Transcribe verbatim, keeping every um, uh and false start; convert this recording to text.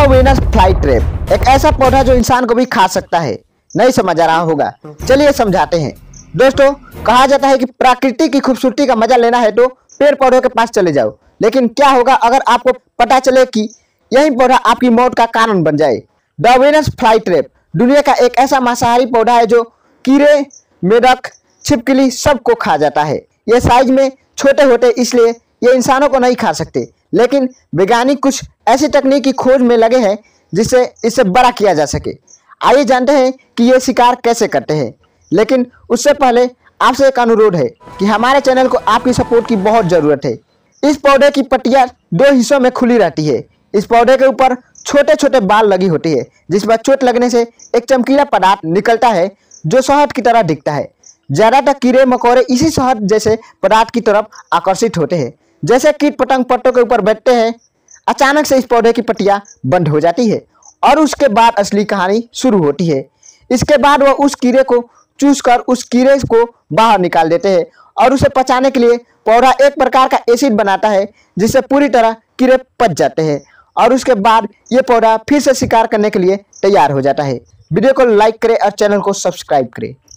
The Venus fly trap एक ऐसा पौधा जो इंसान को भी खा सकता है। नहीं समझ आ रहा होगा, चलिए समझाते हैं। दोस्तों, कहा जाता है कि प्रकृति की खूबसूरती का मजा लेना है तो पेड़ पौधों के पास चले जाओ, लेकिन क्या होगा अगर आपको पता चले कि यही पौधा आपकी मौत का कारण बन जाए। द वीनस फ्लाई ट्रैप दुनिया का एक ऐसा मांसाहारी पौधा है जो कीड़े, मेढक, छिपकली सबको खा जाता है। ये साइज में छोटे होते इसलिए ये इंसानों को नहीं खा सकते, लेकिन वैज्ञानिक कुछ ऐसी तकनीक की खोज में लगे हैं जिससे इसे बड़ा किया जा सके। आइए जानते हैं कि ये शिकार कैसे करते हैं, लेकिन उससे पहले आपसे एक अनुरोध है कि हमारे चैनल को आपकी सपोर्ट की बहुत ज़रूरत है। इस पौधे की पत्तियां दो हिस्सों में खुली रहती है। इस पौधे के ऊपर छोटे छोटे बाल लगी होती है, जिस पर चोट लगने से एक चमकीला पदार्थ निकलता है जो शहद की तरह दिखता है। ज्यादातर कीड़े मकोड़े इसी शहद जैसे पदार्थ की तरफ आकर्षित होते हैं। जैसे कीट पतंग पत्तों के ऊपर बैठते हैं, अचानक से इस पौधे की पत्तियां बंद हो जाती है और उसके बाद असली कहानी शुरू होती है। इसके बाद वह उस कीड़े को चूस कर उस कीड़े को बाहर निकाल देते हैं और उसे पचाने के लिए पौधा एक प्रकार का एसिड बनाता है जिससे पूरी तरह कीड़े पच जाते हैं और उसके बाद ये पौधा फिर से शिकार करने के लिए तैयार हो जाता है। वीडियो को लाइक करें और चैनल को सब्सक्राइब करें।